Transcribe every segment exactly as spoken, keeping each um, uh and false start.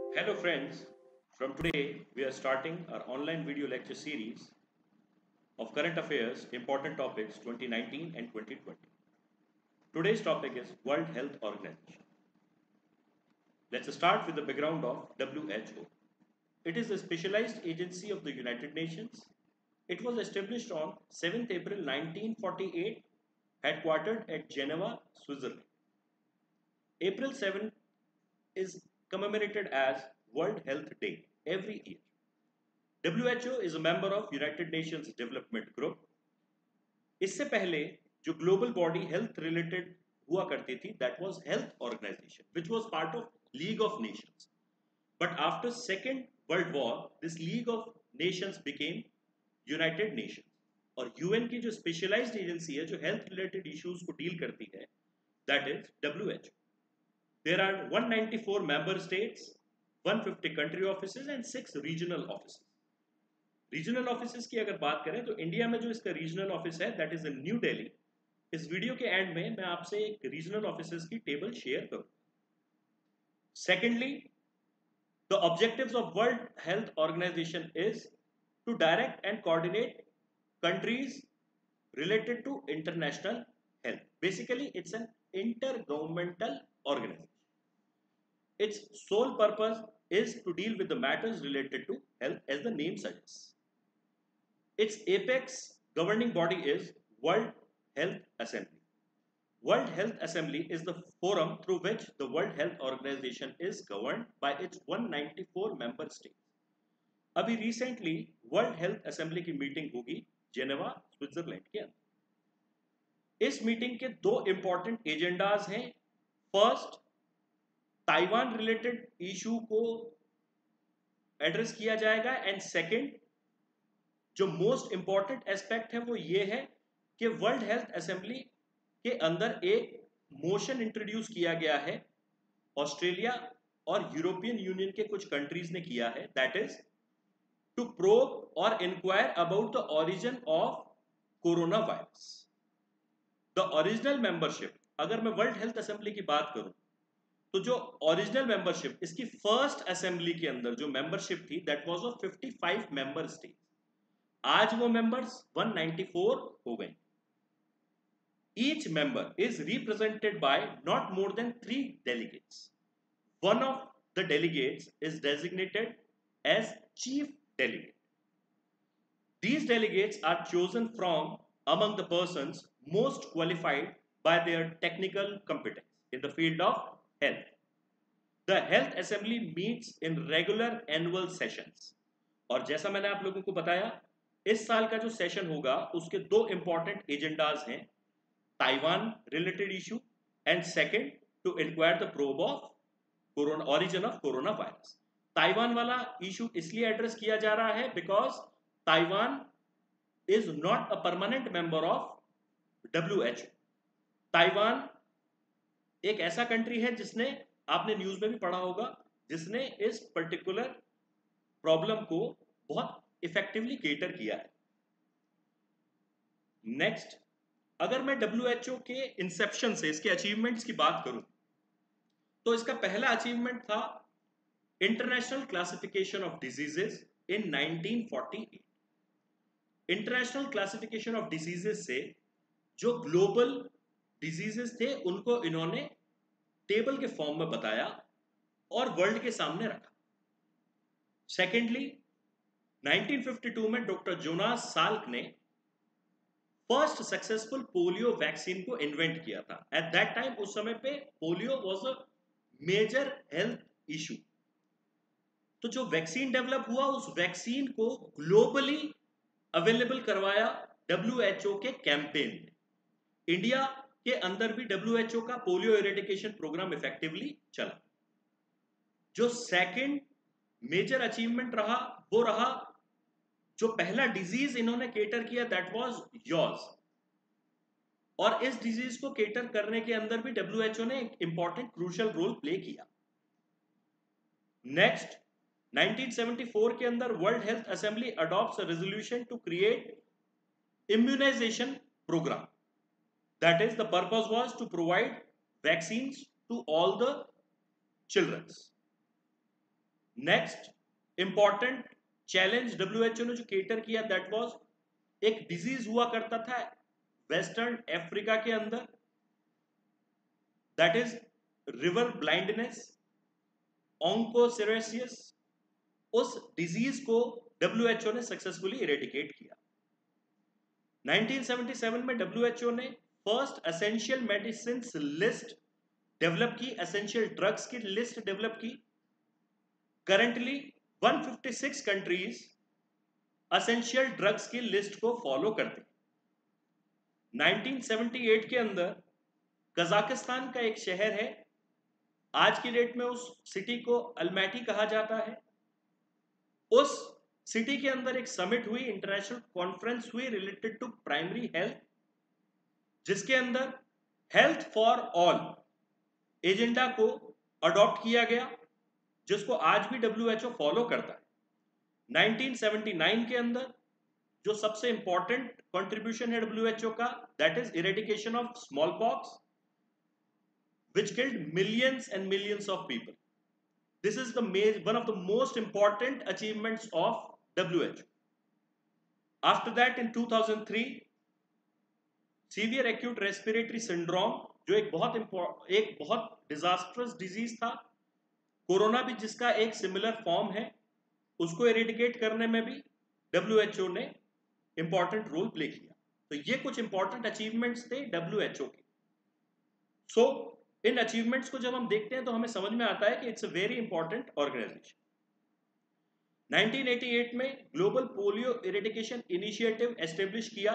Hello friends, from today we are starting our online video lecture series of current affairs important topics twenty nineteen and twenty twenty. Today's topic is World Health Organization. Let's start with the background of W H O. It is a specialized agency of the United Nations. It was established on seventh April nineteen forty-eight, headquartered at Geneva, Switzerland. April seventh is commemorated as World Health Day every year. W H O is a member of United Nations Development Group. इससे पहले जो global body health related हुआ करती थी that was health organization which was part of league of nations. But after second world war this league of nations became united nations. और UN की जो specialized agency है जो हेल्थ रिलेटेड इश्यूज को deal करती है that is W H O. There are one hundred ninety-four member states, one hundred fifty country offices and six regional offices. Regional office की अगर बात करें तो इंडिया में जो इसका रीजनल ऑफिस है that is in New Delhi. इस वीडियो के एंड में मैं आपसे एक रीजनल ऑफिस की टेबल शेयर करूं. Secondly, the objectives of world health organization is to direct and coordinate countries related to international health. Basically, it's an intergovernmental organization. Its sole purpose is to deal with the matters related to health as the name suggests. Its apex governing body is World Health Assembly. World Health Assembly is the forum through which the World Health Organization is governed by its one hundred ninety-four member states. अभी recently World Health Assembly की meeting होगी Geneva Switzerland के अंदर. इस meeting के दो important agendas हैं. First, Taiwan related issue को एड्रेस किया जाएगा एंड सेकंड, जो मोस्ट इंपॉर्टेंट एस्पेक्ट है वो ये है कि वर्ल्ड हेल्थ असेंबली के अंदर एक मोशन इंट्रोड्यूस किया गया है ऑस्ट्रेलिया और यूरोपियन यूनियन के कुछ कंट्रीज ने किया है दैट इज टू प्रोब और inquire about the origin of corona virus. The original membership, अगर मैं वर्ल्ड हेल्थ असेंबली की बात करूं तो जो ओरिजिनल मेंबरशिप इसकी फर्स्ट असेंबली के अंदर जो मेंबरशिप थी दैट वाज ऑफ पचपन मेंबर स्टेट. आज वो मेंबर्स एक सौ चौरानवे हो गए. Each member is represented by not more than three delegates. One of the delegates is designated as chief delegate. These delegates are chosen from among the persons most qualified by their technical competence in the field of health. The Health Assembly meets in regular annual sessions. और जैसा मैंने आप लोगों को बताया, इस साल का जो सेशन होगा उसके दो इंपॉर्टेंट एजेंडाज हैं. Taiwan related issue and second to inquire the probe of corona origin of corona virus. Taiwan वाला इशू इसलिए एड्रेस किया जा रहा है because Taiwan is not a permanent member of W H O. Taiwan एक ऐसा country है जिसने, आपने न्यूज में भी पढ़ा होगा, जिसने इस पर्टिकुलर प्रॉब्लम को बहुत इफेक्टिवली केटर किया है. नेक्स्ट, अगर मैं डब्ल्यू एच ओ के इंसेप्शन से इसके अचीवमेंट्स की बात करूं तो इसका पहला अचीवमेंट था international classification of diseases in nineteen forty eight. International classification of diseases से जो ग्लोबल डिजीजेस थे उनको इन्होंने टेबल के फॉर्म में बताया और वर्ल्ड के सामने रखा. सेकेंडली, नाइनटीन फिफ्टी टू में डॉक्टर जोनास साल्क ने फर्स्ट सक्सेसफुल पोलियो वैक्सीन को इन्वेंट किया था. एट दैट टाइम, उस समय पे polio was a major health issue. तो जो वैक्सीन डेवलप हुआ उस वैक्सीन को ग्लोबली अवेलेबल करवाया डब्ल्यू एच ओ के कैंपेन में. इंडिया के अंदर भी डब्ल्यू एच ओ का पोलियो इरेडिकेशन प्रोग्राम इफेक्टिवली चला. जो सेकंड मेजर अचीवमेंट रहा वो रहा, जो पहला डिजीज इन्होंने केटर किया दैट वाज यॉज. और इस डिजीज को केटर करने के अंदर भी डब्ल्यू एच ओ ने एक इंपॉर्टेंट क्रूशियल रोल प्ले किया. नेक्स्ट, नाइनटीन सेवेंटी फोर के अंदर world health assembly adopts a resolution to create immunization program. That is the purpose was to provide vaccines to all the childrens. Next important challenge WHO ने जो cater किया, that was एक disease हुआ करता था western Africa के अंदर, that is river blindness, onchocerciasis. उस डिजीज को डब्ल्यूएचओ ने सक्सेसफुली इरेडिकेट किया। नाइनटीन सेवेंटी सेवन में डब्ल्यूएचओ ने first essential medicine list develop की, एसेंशियल ड्रग्स की लिस्ट डेवलप की। Currently one fifty six countries essential drugs की लिस्ट को फॉलो करते हैं। नाइनटीन सेवेंटी एट के अंदर कजाकिस्तान का एक शहर है, आज की डेट में उस सिटी को अल्मैटी कहा जाता है। उस सिटी के अंदर एक समिट हुई, इंटरनेशनल कॉन्फ्रेंस हुई रिलेटेड टू प्राइमरी हेल्थ, जिसके अंदर हेल्थ फॉर ऑल एजेंडा को अडॉप्ट किया गया, जिसको आज भी डब्ल्यूएचओ फॉलो करता है। नाइनटीन सेवेंटी नाइन के अंदर जो सबसे इंपॉर्टेंट कंट्रीब्यूशन है डब्ल्यूएचओ का, that is eradication of small pox which killed millions and millions of people. This is the one of the most important achievements of W H O. After that, in two thousand three, severe acute respiratory syndrome, जो एक बहुत एक बहुत disastrous disease था, corona भी जिसका एक similar form है, उसको इरेडिकेट करने में भी डब्ल्यूएचओ ने इंपॉर्टेंट रोल प्ले किया। तो ये कुछ इंपॉर्टेंट अचीवमेंट्स थे डब्ल्यूएचओ के। सो so, इन अचीवमेंट्स को जब हम देखते हैं तो हमें समझ में आता है कि it's a very important organization. Nineteen eighty eight में global polio eradication initiative establish किया,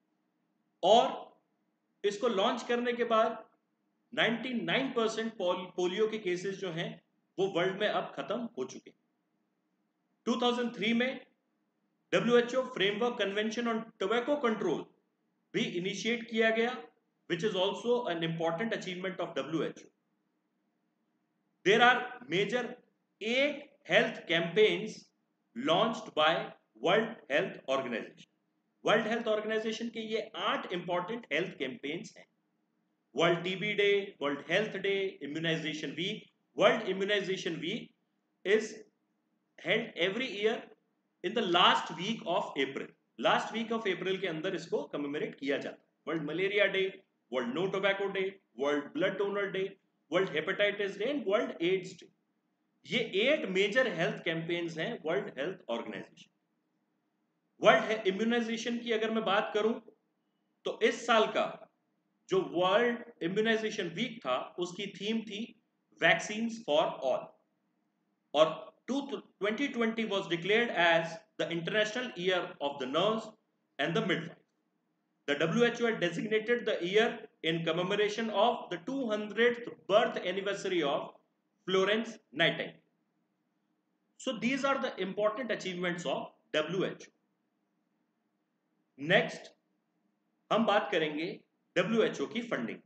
और इसको लॉन्च करने के बाद निन्यानवे परसेंट पोलियो के केसेस जो हैं वो वर्ल्ड में अब खत्म हो चुके। टू थाउजेंड थ्री में WHO framework convention on tobacco control भी इनिशिएट किया गया, which is also an important achievement of W H O. There are major eight health campaigns launched by World Health Organization. World Health Organization के ये आठ important health campaigns हैं। World T B Day, World Health Day, Immunization Week. World Immunization Week is held every year in the last week of April. Last week of April के अंदर इसको commemorate किया जाता है। World Malaria Day, world no tobacco day, world blood donor day, world hepatitis day and world AIDS day. ये eight major health campaigns हैं world health organization. World immunization की अगर मैं बात करूं तो इस साल का जो वर्ल्ड इम्यूनाइजेशन वीक था उसकी थीम थी वैक्सीन्स फॉर ऑल, और twenty twenty was declared as the international year of the nurse and the midwife. The W H O had designated the year in commemoration of the two hundredth birth anniversary of Florence Nightingale. So these are the important achievements of W H O. Next, हम बात करेंगे W H O की फंडिंग।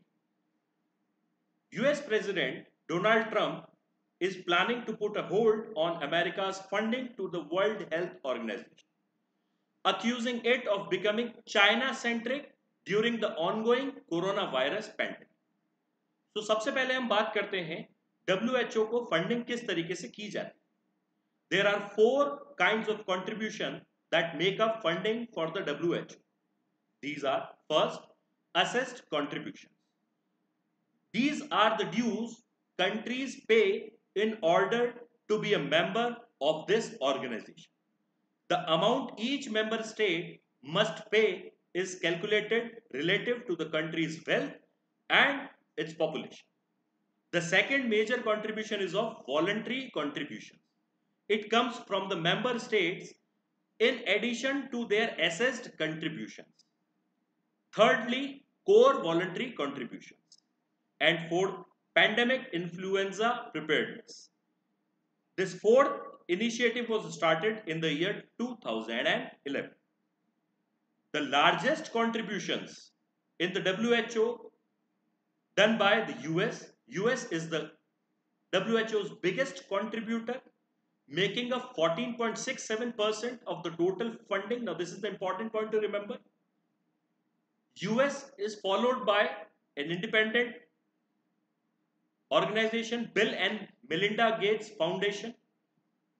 U S President Donald Trump is planning to put a hold on America's funding to the World Health Organization, accusing it of becoming China-centric during the ongoing coronavirus pandemic. तो सबसे पहले हम बात करते हैं W H O को फंडिंग किस तरीके से की जाती है। There are four kinds of contribution that make up funding for the W H O. These are, first, assessed contributions. These are the dues countries pay in order to be a member of this organization. The amount each member state must pay is calculated relative to the country's wealth and its population. The second major contribution is of voluntary contributions. It comes from the member states in addition to their assessed contributions. Thirdly, core voluntary contributions. And fourth, pandemic influenza preparedness. This fourth initiative was started in the year two thousand eleven. The largest contributions in the W H O done by the U S. U S is the W H O's biggest contributor, making up fourteen point six seven percent of the total funding. Now, this is the important point to remember. U S is followed by an independent organization, Bill and Melinda Gates Foundation,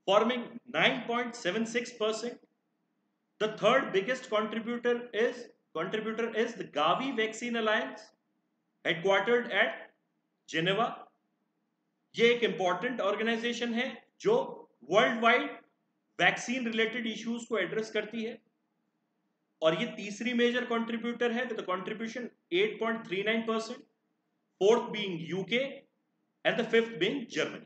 forming nine point seven six percent. The third biggest contributor is contributor is the Gavi Vaccine Alliance, headquartered at Geneva. ये एक important organization है जो world wide vaccine related issues को address करती है, और ये तीसरी मेजर कंट्रीब्यूटर है with contribution eight point three nine percent, fourth being U K and the fifth being Germany.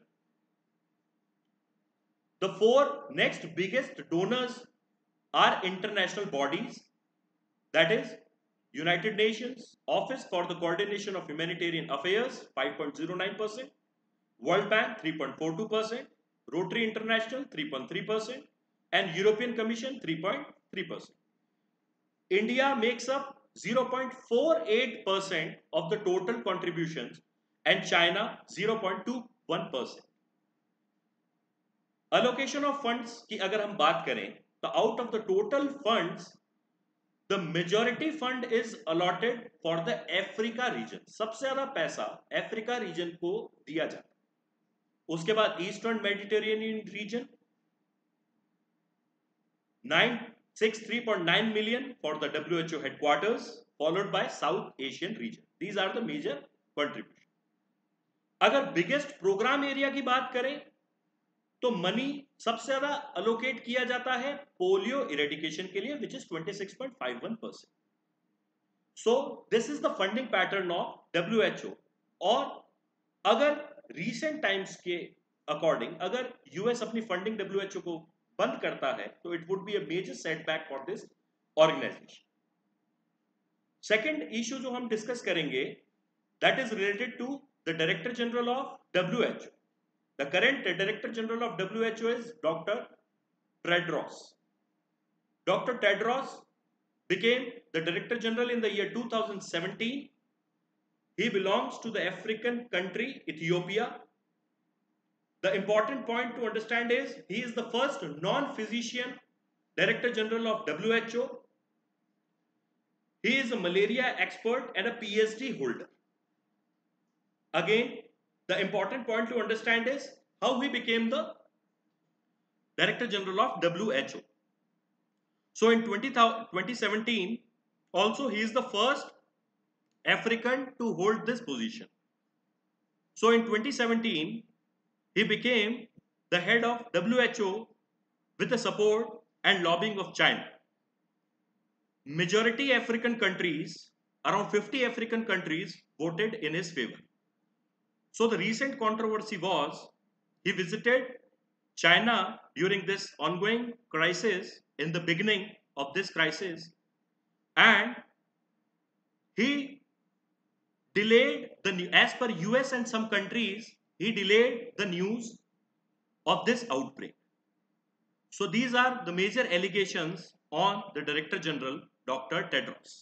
The four next biggest donors are international bodies, that is United Nations Office for the Coordination of Humanitarian Affairs five point zero nine percent, World Bank three point four two percent, Rotary International three point three percent, and European Commission three point three percent. India makes up zero point four eight percent of the total contributions and China zero point two one percent. Allocation of funds की अगर हम बात करें तो out of the total funds, the majority fund is allotted for the Africa region. सबसे ज्यादा पैसा Africa reason को दिया जाता है. उसके बाद eastern mediterranean region nine sixty-three point nine million for the W H O headquarters, followed by South Asian region. These are the major contributions. अगर biggest program area की बात करें तो मनी सबसे ज्यादा अलोकेट किया जाता है पोलियो इरेडिकेशन के लिए, which is twenty-six point five one percent. So this is the funding pattern of W H O. और अगर रीसेंट टाइम्स के अकॉर्डिंग अगर यूएस अपनी फंडिंग डब्ल्यू एच ओ को बंद करता है तो it would be a major setback for this organization. Second issue जो हम डिस्कस करेंगे that is related to the director general of W H O. The current Director General of W H O is Doctor Tedros. Doctor Tedros became the Director General in the year two thousand seventeen. He belongs to the African country Ethiopia. The important point to understand is he is the first non-physician Director General of W H O. He is a malaria expert and a P H D holder. Again, the important point to understand is how he became the Director General of W H O. So in twenty seventeen, also he is the first African to hold this position. So in twenty seventeen, he became the head of W H O with the support and lobbying of China. Majority African countries, around fifty African countries, voted in his favor. So the recent controversy was he visited China during this ongoing crisis, in the beginning of this crisis, and he delayed the news. As per U S and some countries, he delayed the news of this outbreak. So these are the major allegations on the Director General, Doctor Tedros.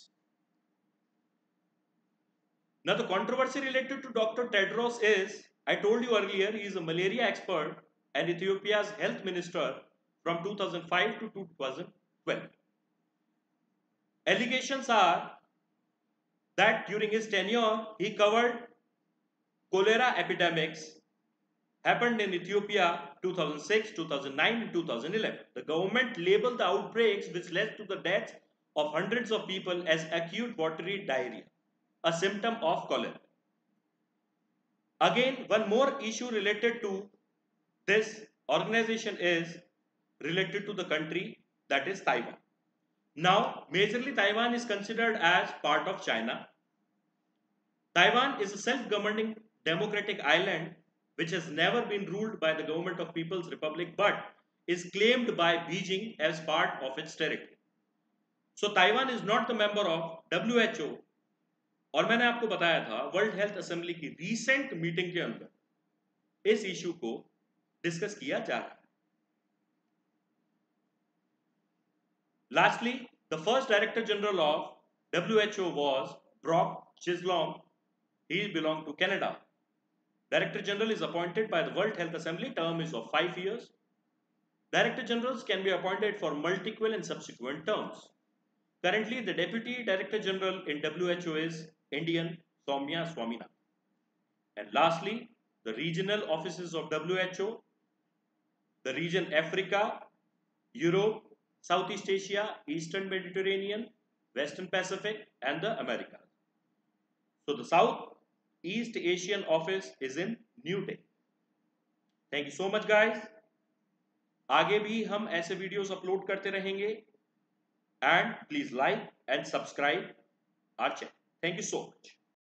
Now the controversy related to Doctor Tedros is, I told you earlier, he is a malaria expert and Ethiopia's health minister from two thousand five to two thousand twelve. Allegations are that during his tenure, he covered cholera epidemics happened in Ethiopia two thousand six, two thousand nine and two thousand eleven. The government labeled the outbreaks which led to the deaths of hundreds of people as acute watery diarrhea, a symptom of cholera. Again, one more issue related to this organization is related to the country, that is Taiwan. Now, majorly Taiwan is considered as part of China. Taiwan is a self-governing democratic island which has never been ruled by the government of People's Republic but is claimed by Beijing as part of its territory. So Taiwan is not the member of W H O. और मैंने आपको बताया था world health assembly की recent meeting के अंदर इस issue को डिस्कस किया जा रहा है. Lastly, the first director general of W H O was Brock Chisholm. He belonged to Canada. Director General is appointed by the World Health Assembly. Term is of five years. Director Generals can be appointed for multiple and subsequent terms. Currently, the Deputy Director General in W H O is Indian Soumya Swaminathan. And lastly, the regional offices of W H O. the region Africa, Europe, Southeast Asia, Eastern Mediterranean, Western Pacific, and the Americas. So the South East Asian office is in New Delhi. Thank you so much, guys. आगे भी हम ऐसे videos upload करते रहेंगे and please like and subscribe our channel. Thank you so much.